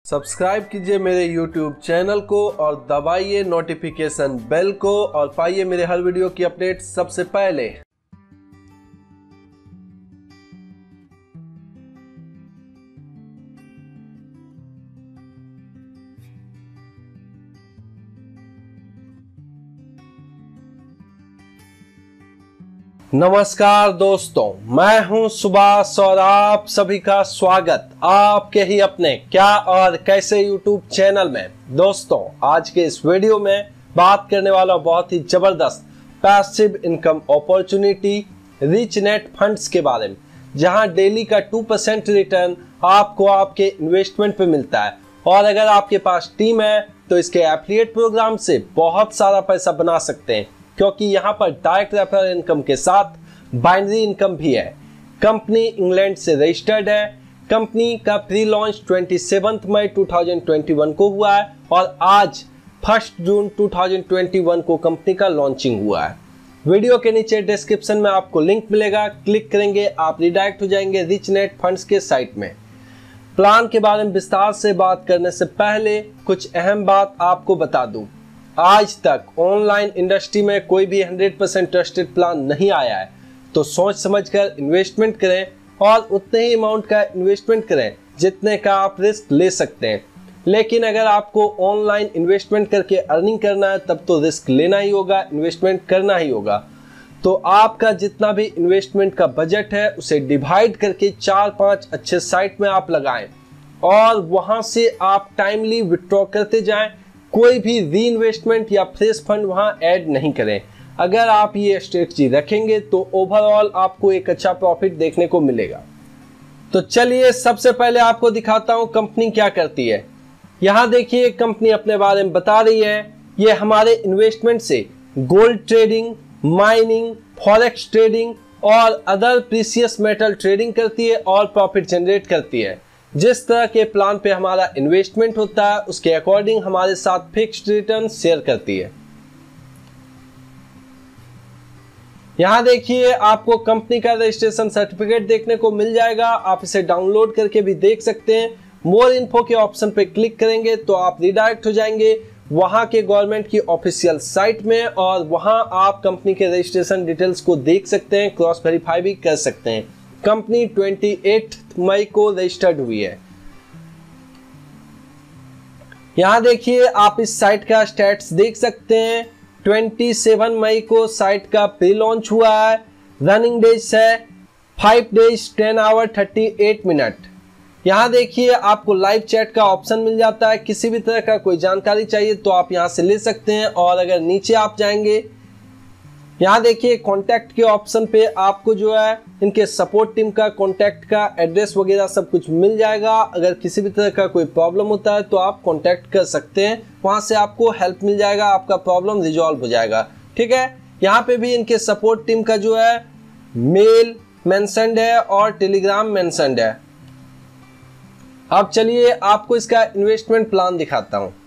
Subscribe कीजिए मेरे YouTube channel को और दबाइए नोटिफिकेशन बेल को और पाइए मेरे हर वीडियो की अपडेट सबसे पहले। नमस्कार दोस्तों, मैं हूं सुभाष और आप सभी का स्वागत आपके ही अपने क्या और कैसे YouTube चैनल में। दोस्तों, आज के इस वीडियो में बात करने वाला बहुत ही जबरदस्त passive income opportunity Rich Net Funds के बारे में, जहां डेली का 2% रिटर्न आपको आपके इन्वेस्टमेंट पे मिलता है। और अगर आपके पास टीम है तो इसके एफिलिएट प्रोग्राम से बहुत सारा पैसा बना सकते हैं, क्योंकि यहाँ पर डायरेक्ट रेफरल इनकम के साथ बाइनरी इनकम भी है। कंपनी इंग्लैंड से रजिस्टर्ड है। कंपनी का प्री लॉन्च 27 मई 2021 को हुआ है और आज 1 जून 2021 को कंपनी का लॉन्चिंग हुआ है। वीडियो के नीचे डिस्क्रिप्शन में आपको लिंक मिलेगा, क्लिक करेंगे आप रिडायरेक्ट हो जाएंगे रिच नेट फंड्स के साइट में। प्लान के बारे में विस्तार से बात करने से पहले कुछ अहम बात आपको बता दूं। आज तक ऑनलाइन इंडस्ट्री में कोई भी 100% ट्रस्टेड प्लान नहीं आया है, तो सोच समझकर इन्वेस्टमेंट करें और उतने ही अमाउंट का इन्वेस्टमेंट करें जितने का आप रिस्क ले सकते हैं। लेकिन अगर आपको ऑनलाइन इन्वेस्टमेंट करके अर्निंग करना है तब तो रिस्क लेना ही होगा, इन्वेस्टमेंट करना ही होगा। तो आपका जितना भी इन्वेस्टमेंट का बजट है उसे डिवाइड करके 4-5 अच्छे साइट में आप लगाएं और वहां से आप टाइमली विथड्रॉ करते जाएं। कोई भी री इन्वेस्टमेंट या फ्रेश फंड वहां ऐड नहीं करें। अगर आप ये स्ट्रेटजी रखेंगे तो ओवरऑल आपको एक अच्छा प्रॉफिट देखने को मिलेगा। तो चलिए सबसे पहले आपको दिखाता हूं कंपनी क्या करती है। यहां देखिए कंपनी अपने बारे में बता रही है। ये हमारे इन्वेस्टमेंट से gold trading, mining, forex trading और अदर प्रीशियस मेटल ट्रेडिंग करती है और प्रॉफिट जनरेट करती है। जिस तरह के प्लान पे हमारा इन्वेस्टमेंट होता है उसके अकॉर्डिंग हमारे साथ फिक्स्ड रिटर्न शेयर करती है। यहां देखिए आपको कंपनी का रजिस्ट्रेशन सर्टिफिकेट देखने को मिल जाएगा। आप इसे डाउनलोड करके भी देख सकते हैं। मोर इन्फो के ऑप्शन पे क्लिक करेंगे तो आप रिडायरेक्ट हो जाएंगे वहां के गवर्नमेंट की ऑफिशियल साइट में और वहां आप कंपनी के रजिस्ट्रेशन डिटेल्स को देख सकते हैं, क्रॉस वेरीफाई भी कर सकते हैं। कंपनी 28 मई को रजिस्टर्ड हुई है। यहां देखिए आप इस साइट का स्टेटस देख सकते हैं। 27 मई को साइट का प्री लॉन्च हुआ है। रनिंग डेज है 5 डेज 10 आवर 38 मिनट। यहां देखिए आपको लाइव चैट का ऑप्शन मिल जाता है। किसी भी तरह का कोई जानकारी चाहिए तो आप यहां से ले सकते हैं। और अगर नीचे आप जाएंगे यहाँ देखिए कॉन्टैक्ट के ऑप्शन पे आपको जो है इनके सपोर्ट टीम का कॉन्टैक्ट का एड्रेस वगैरह सब कुछ मिल जाएगा। अगर किसी भी तरह का कोई प्रॉब्लम होता है तो आप कॉन्टैक्ट कर सकते हैं, वहां से आपको हेल्प मिल जाएगा, आपका प्रॉब्लम रिजॉल्व हो जाएगा। ठीक है, यहाँ पे भी इनके सपोर्ट टीम का जो है मेल मेंशन्ड है और टेलीग्राम मेंशन्ड है। अब चलिए आपको इसका इन्वेस्टमेंट प्लान दिखाता हूँ।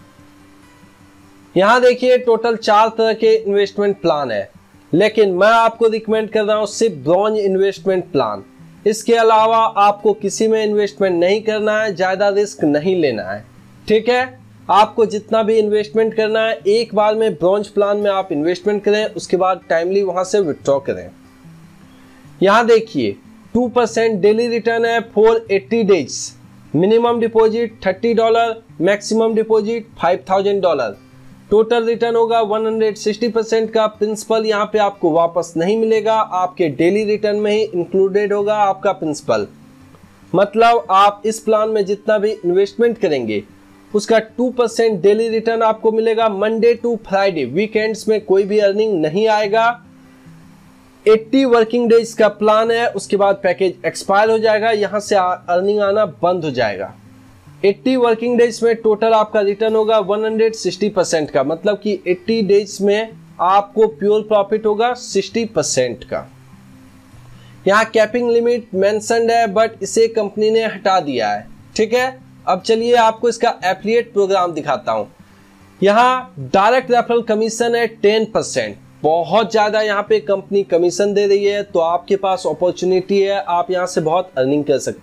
यहां देखिए टोटल 4 तरह के इन्वेस्टमेंट प्लान है, लेकिन मैं आपको रिकमेंड कर रहा हूं सिर्फ ब्रॉन्ज इन्वेस्टमेंट प्लान। इसके अलावा आपको किसी में इन्वेस्टमेंट नहीं करना है, ज्यादा रिस्क नहीं लेना है। ठीक है, आपको जितना भी इन्वेस्टमेंट करना है एक बार में ब्रॉन्ज प्लान में आप इन्वेस्टमेंट करें, उसके बाद टाइमली वहां से विथड्रॉ करें। यहां देखिए 2% डेली रिटर्न है for 80 days. Minimum deposit $30, maximum deposit $5000। Total return होगा 160% का। प्रिंसिपल यहाँ पे आपको वापस नहीं मिलेगा, आपके डेली रिटर्न में ही इंक्लूडेड होगा आपका प्रिंसिपल। मतलब आप इस प्लान में जितना भी इन्वेस्टमेंट करेंगे उसका 2% डेली रिटर्न आपको मिलेगा मंडे टू फ्राइडे। वीकेंड्स में कोई भी अर्निंग नहीं आएगा। 80 वर्किंग डेज का प्लान है, उसके बाद पैकेज एक्सपायर हो जाएगा, यहाँ से अर्निंग आना बंद हो जाएगा। 80 वर्किंग डेज में टोटल आपका रिटर्न होगा 160% का। मतलब कि 80 डेज में आपको प्योर प्रॉफिट होगा 60% का। यहाँ कैपिंग लिमिट मेंशन्ड है बट इसे कंपनी ने हटा दिया है। ठीक है, अब चलिए आपको इसका एफिलिएट प्रोग्राम दिखाता हूँ। यहाँ डायरेक्ट रेफरल कमीशन है 10%। बहुत ज्यादा यहाँ पे कंपनी कमीशन दे रही है, तो आपके पास अपॉर्चुनिटी है, आप यहाँ से बहुत अर्निंग कर सकते हैं।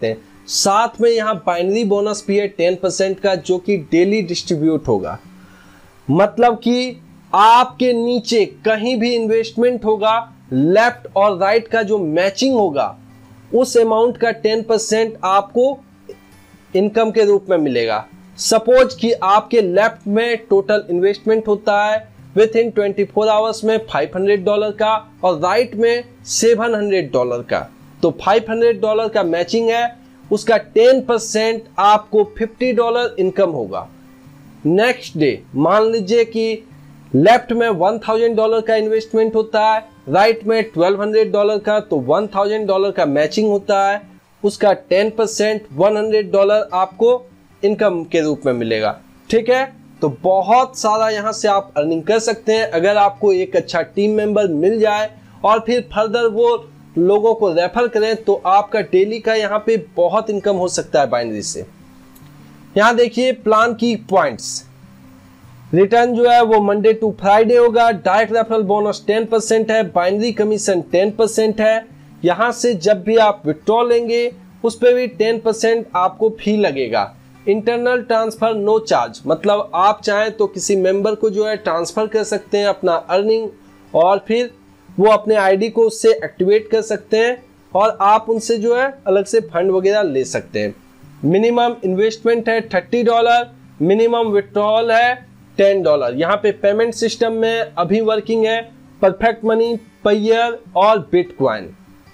साथ में यहाँ बाइनरी बोनस भी है 10% का, जो कि डेली डिस्ट्रीब्यूट होगा। मतलब कि आपके नीचे कहीं भी इन्वेस्टमेंट होगा, लेफ्ट और राइट का जो मैचिंग होगा उस अमाउंट का 10% आपको इनकम के रूप में मिलेगा। सपोज कि आपके लेफ्ट में टोटल इन्वेस्टमेंट होता है विथ इन 24 आवर्स में $500 का और राइट में $700 का, तो $500 का मैचिंग है, उसका 10% आपको $50 इनकम होगा। नेक्स्ट डे मान लीजिए कि लेफ्ट में $1000 का इन्वेस्टमेंट होता है, राइट में $1200 का, तो $1000 का मैचिंग होता है, उसका 10% $100 आपको इनकम के रूप में मिलेगा। ठीक है, तो बहुत सारा यहाँ से आप अर्निंग कर सकते हैं अगर आपको एक अच्छा टीम मेंबर मिल जाए और फिर फर्दर वो लोगों को रेफर करें, तो आपका डेली का यहाँ पे बहुत इनकम हो सकता है बाइनरी से। यहाँ देखिए प्लान की पॉइंट्स, रिटर्न जो है वो मंडे टू फ्राइडे होगा, डायरेक्ट रेफरल बोनस 10% है, बाइनरी कमीशन 10% है। यहाँ से जब भी आप विड्रॉ लेंगे उस पर भी 10% आपको फी लगेगा। इंटरनल ट्रांसफर नो चार्ज, मतलब आप चाहें तो किसी मेंबर को जो है ट्रांसफर कर सकते हैं अपना अर्निंग, और फिर वो अपने आईडी को उससे एक्टिवेट कर सकते हैं और आप उनसे जो है अलग से फंड वगैरह ले सकते हैं। मिनिमम इन्वेस्टमेंट है $30, मिनिमम विड्रॉल है $10। यहाँ पे पेमेंट सिस्टम में अभी वर्किंग है परफेक्ट मनी, पेयर और बिटकॉइन।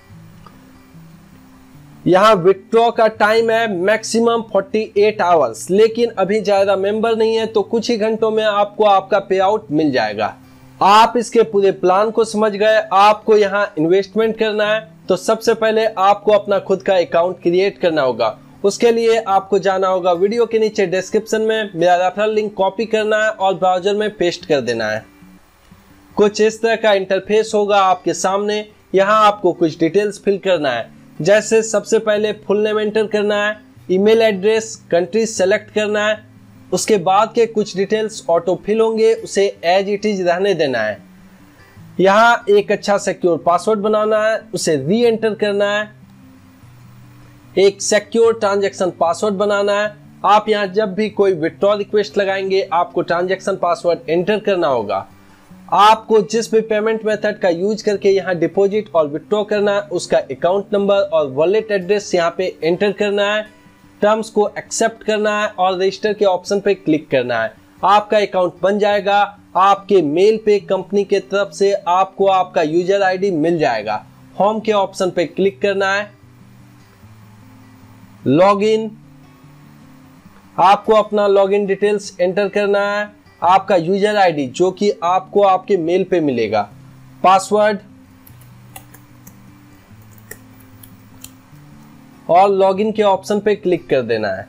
यहाँ विड्रॉ का टाइम है मैक्सिमम 48 आवर्स, लेकिन अभी ज्यादा मेंबर नहीं है तो कुछ ही घंटों में आपको आपका पे आउट मिल जाएगा। आप इसके पूरे प्लान को समझ गए। आपको यहाँ इन्वेस्टमेंट करना है तो सबसे पहले आपको अपना खुद का अकाउंट क्रिएट करना होगा। उसके लिए आपको जाना होगा वीडियो के नीचे डिस्क्रिप्शन में, मेरा रेफरल लिंक कॉपी करना है और ब्राउजर में पेस्ट कर देना है। कुछ इस तरह का इंटरफेस होगा आपके सामने। यहाँ आपको कुछ डिटेल्स फिल करना है, जैसे सबसे पहले फुल नेम एंटर करना है, ईमेल एड्रेस, कंट्री सेलेक्ट करना है। उसके बाद के कुछ डिटेल्स ऑटो फिल होंगे, उसे एज इट इज रहने देना है। यहाँ एक अच्छा सिक्योर पासवर्ड बनाना है, उसे री एंटर करना है। एक सिक्योर ट्रांजैक्शन पासवर्ड बनाना है। आप यहाँ जब भी कोई विड्रॉ रिक्वेस्ट लगाएंगे आपको ट्रांजैक्शन पासवर्ड एंटर करना होगा। आपको जिस भी पेमेंट मेथड का यूज करके यहाँ डिपॉजिट और विड्रॉ करना है उसका अकाउंट नंबर और वॉलेट एड्रेस यहाँ पे एंटर करना है। टर्म्स को एक्सेप्ट करना है और रजिस्टर के ऑप्शन पे क्लिक करना है। आपका अकाउंट बन जाएगा। आपके मेल पे कंपनी के तरफ से आपको आपका यूजर आईडी मिल जाएगा। होम के ऑप्शन पे क्लिक करना है। लॉगिन, आपको अपना लॉगिन डिटेल्स एंटर करना है। आपका यूजर आईडी जो कि आपको आपके मेल पे मिलेगा, पासवर्ड और लॉगिन के ऑप्शन पे क्लिक कर देना है।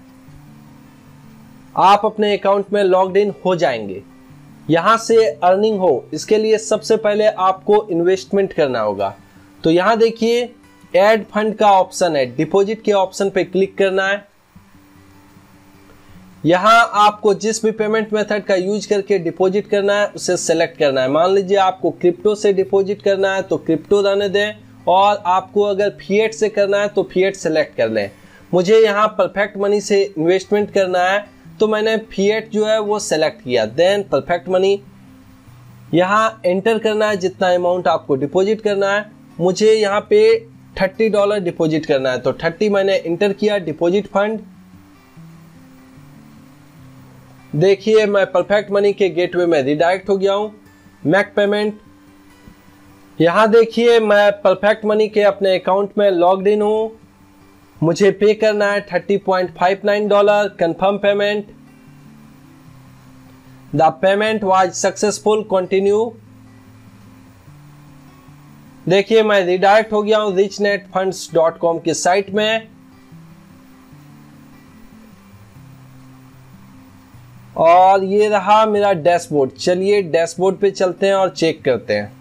आप अपने अकाउंट में लॉग्ड इन हो जाएंगे। यहां से अर्निंग हो इसके लिए सबसे पहले आपको इन्वेस्टमेंट करना होगा। तो यहां देखिए ऐड फंड का ऑप्शन है, डिपॉजिट के ऑप्शन पे क्लिक करना है। यहां आपको जिस भी पेमेंट मेथड का यूज करके डिपॉजिट करना है उसे सेलेक्ट करना है। मान लीजिए आपको क्रिप्टो से डिपॉजिट करना है तो क्रिप्टो रहने दें, और आपको अगर फिएट से करना है तो फिएट सेलेक्ट कर लें। मुझे यहाँ परफेक्ट मनी से इन्वेस्टमेंट करना है तो मैंने फिएट जो है वो सेलेक्ट किया, देन परफेक्ट मनी। यहाँ एंटर करना है जितना अमाउंट आपको डिपॉजिट करना है। मुझे यहाँ पे $30 डिपॉजिट करना है तो 30 मैंने एंटर किया डिपॉजिट फंड। देखिए मैं परफेक्ट मनी के गेटवे में रिडायरेक्ट हो गया हूं। मैक पेमेंट, यहां देखिए मैं परफेक्ट मनी के अपने अकाउंट में लॉग्ड इन हूं। मुझे पे करना है $30.59। Confirm payment. The payment was successful, continue. देखिए मैं रिडायरेक्ट हो गया हूं richnetfunds.com की साइट में, और ये रहा मेरा डैशबोर्ड। चलिए डैशबोर्ड पे चलते हैं और चेक करते हैं।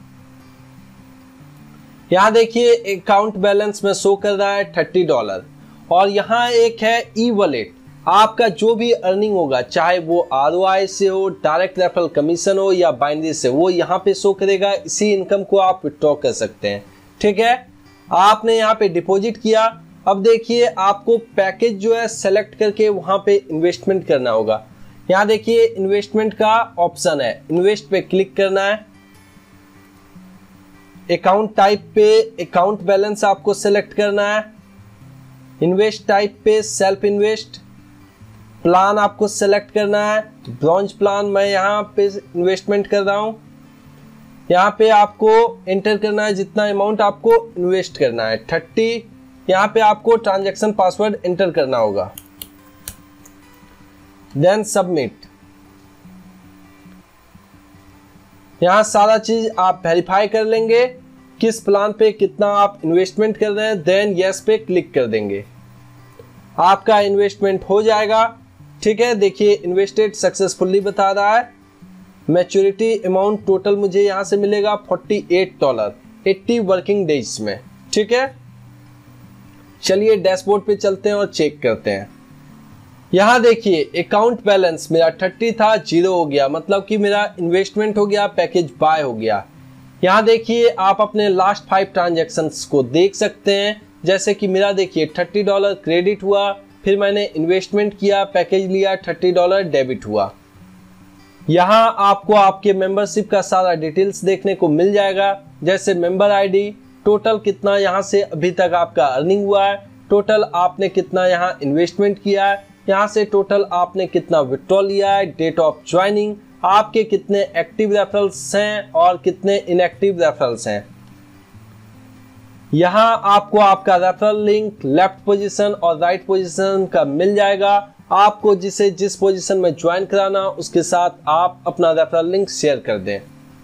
यहां देखिए अकाउंट बैलेंस में शो कर रहा है $30, और यहां एक है ई वॉलेट। आपका जो भी अर्निंग होगा, चाहे वो ROI से हो, डायरेक्ट रेफरल कमीशन हो या बाइनरी से, वो यहाँ पे शो करेगा। इसी इनकम को आप विड्रॉ कर सकते हैं। ठीक है, आपने यहाँ पे डिपॉजिट किया अब देखिए आपको पैकेज जो है सेलेक्ट करके वहां पे इन्वेस्टमेंट करना होगा। यहाँ देखिए इन्वेस्टमेंट का ऑप्शन है, इन्वेस्ट पे क्लिक करना है। अकाउंट टाइप पे अकाउंट बैलेंस आपको सेलेक्ट करना है। इन्वेस्ट टाइप पे सेल्फ इन्वेस्ट, प्लान आपको सेलेक्ट करना है। ब्रॉन्ज प्लान मैं यहाँ पे इन्वेस्टमेंट कर रहा हूँ। यहाँ पे आपको एंटर करना है जितना अमाउंट आपको इन्वेस्ट करना है 30। यहाँ पे आपको ट्रांजैक्शन पासवर्ड एंटर करना होगा, देन सबमिट। यहाँ सारा चीज आप वेरीफाई कर लेंगे किस प्लान पे कितना आप इन्वेस्टमेंट कर रहे हैं, देन यस पे क्लिक कर देंगे, आपका इन्वेस्टमेंट हो जाएगा। ठीक है, देखिए इन्वेस्टेड सक्सेसफुली बता रहा है। मैच्योरिटी अमाउंट टोटल मुझे यहाँ से मिलेगा $48 80 वर्किंग डेज में। ठीक है, चलिए डैशबोर्ड पे चलते हैं और चेक करते हैं। यहाँ देखिए अकाउंट बैलेंस मेरा 30 था, 0 हो गया, मतलब कि मेरा इन्वेस्टमेंट हो गया, पैकेज बाय हो गया। यहाँ देखिए आप अपने लास्ट 5 ट्रांजैक्शंस को देख सकते हैं, जैसे कि मेरा देखिए $30 क्रेडिट हुआ, फिर मैंने इन्वेस्टमेंट किया, पैकेज लिया, $30 डेबिट हुआ। यहाँ आपको आपके मेंबरशिप का सारा डिटेल्स देखने को मिल जाएगा, जैसे मेंबर आईडी, टोटल कितना यहाँ से अभी तक आपका अर्निंग हुआ है, टोटल आपने कितना यहाँ इन्वेस्टमेंट किया है, यहाँ से टोटल आपने कितना विथड्रॉ लिया है, डेट ऑफ ज्वाइनिंग, आपके कितने एक्टिव रेफरल्स हैं और कितने इनएक्टिव रेफरल्स हैं। यहाँ आपको आपका रेफरल लिंक लेफ्ट पोजीशन और राइट पोजीशन का मिल जाएगा। आपको जिस पोजीशन में ज्वाइन कराना उसके साथ आप अपना रेफरल लिंक शेयर कर दें।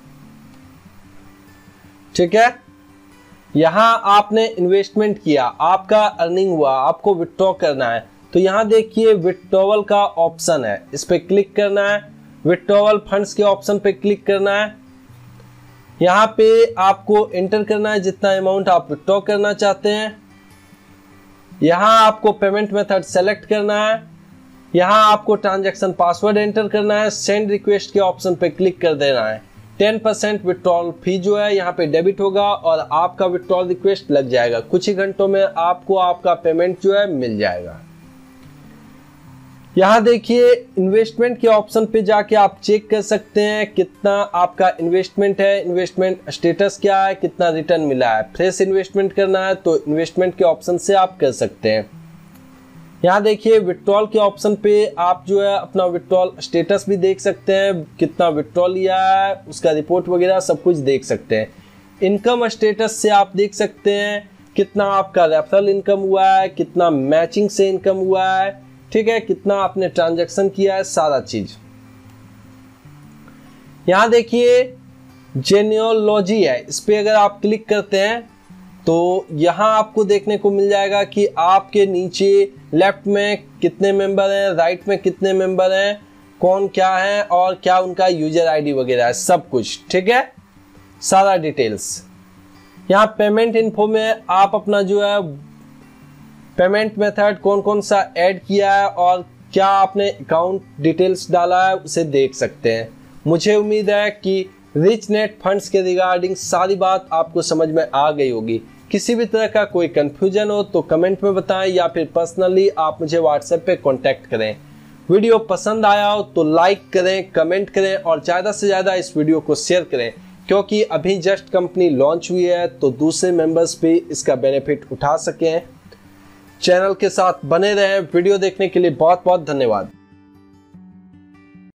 ठीक है, यहाँ आपने इन्वेस्टमेंट किया, आपका अर्निंग हुआ, आपको विथड्रॉ करना है, तो यहाँ देखिए विथड्रॉवल का ऑप्शन है, इस पे क्लिक करना है। विथड्रॉवल फंड्स के ऑप्शन पे क्लिक करना है। यहाँ पे आपको एंटर करना है जितना अमाउंट आप विथड्रॉ करना चाहते हैं। यहाँ आपको पेमेंट मेथड सेलेक्ट करना है। यहाँ आपको ट्रांजैक्शन पासवर्ड एंटर करना है। सेंड रिक्वेस्ट के ऑप्शन पे क्लिक कर देना है। 10% विथड्रॉल फी जो है यहाँ पे डेबिट होगा और आपका विथड्रॉल रिक्वेस्ट लग जाएगा। कुछ ही घंटों में आपको आपका पेमेंट जो है मिल जाएगा। यहाँ देखिए इन्वेस्टमेंट के ऑप्शन पे जाके आप चेक कर सकते हैं कितना आपका इन्वेस्टमेंट है, इन्वेस्टमेंट स्टेटस क्या है, कितना रिटर्न मिला है। फ्रेश इन्वेस्टमेंट करना है तो इन्वेस्टमेंट के ऑप्शन से आप कर सकते हैं। यहाँ देखिए विथड्रॉल के ऑप्शन पे आप जो है अपना विथड्रॉल स्टेटस भी देख सकते हैं, कितना विथड्रॉल लिया है, उसका रिपोर्ट वगैरह सब कुछ देख सकते हैं। इनकम स्टेटस से आप देख सकते हैं कितना आपका रेफरल इनकम हुआ है, कितना मैचिंग से इनकम हुआ है, ठीक है, कितना आपने ट्रांजैक्शन किया है, सारा चीज। यहां देखिए जेनियोलॉजी है, इस पे अगर आप क्लिक करते हैं तो यहां आपको देखने को मिल जाएगा कि आपके नीचे लेफ्ट में कितने मेंबर हैं, राइट में कितने मेंबर हैं, कौन क्या है और क्या उनका यूजर आईडी वगैरह है, सब कुछ। ठीक है, सारा डिटेल्स। यहाँ पेमेंट इन्फो में आप अपना जो है पेमेंट मेथड कौन कौन सा ऐड किया है और क्या आपने अकाउंट डिटेल्स डाला है उसे देख सकते हैं। मुझे उम्मीद है कि रिच नेट फंड्स के रिगार्डिंग सारी बात आपको समझ में आ गई होगी। किसी भी तरह का कोई कंफ्यूजन हो तो कमेंट में बताएं या फिर पर्सनली आप मुझे व्हाट्सएप पे कांटेक्ट करें। वीडियो पसंद आया हो तो लाइक करें, कमेंट करें और ज़्यादा से ज़्यादा इस वीडियो को शेयर करें, क्योंकि अभी जस्ट कंपनी लॉन्च हुई है तो दूसरे मेंबर्स भी इसका बेनिफिट उठा सकें। चैनल के साथ बने रहें। वीडियो देखने के लिए बहुत बहुत धन्यवाद।